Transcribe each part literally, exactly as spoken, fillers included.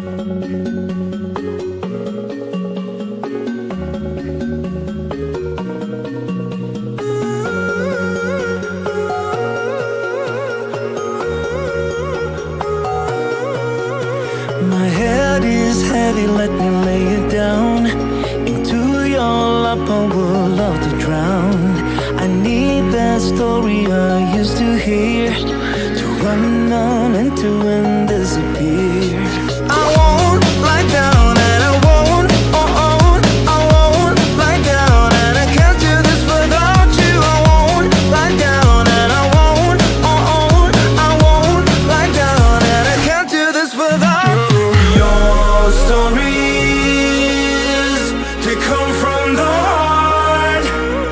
My head is heavy, let me lay it down. Into your lap I would love to drown. I need that story I used to hear, to run on and to and disappear. I won't lie down and I won't, oh oh, I won't lie down and I can't do this without you. I won't lie down and I won't, oh oh, I won't lie down and I can't do this without you. Your stories, they come from the heart,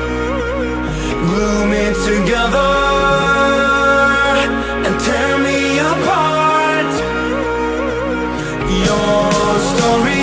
glue me together and tear me apart. Your story